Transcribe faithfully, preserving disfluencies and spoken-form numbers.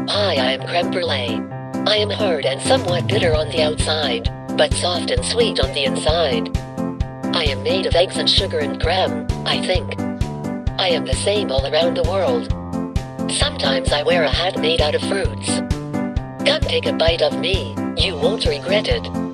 Hi, I am creme brulee. I am hard and somewhat bitter on the outside, but soft and sweet on the inside. I am made of eggs and sugar and creme, I think. I am the same all around the world. Sometimes I wear a hat made out of fruits. Come take a bite of me, you won't regret it.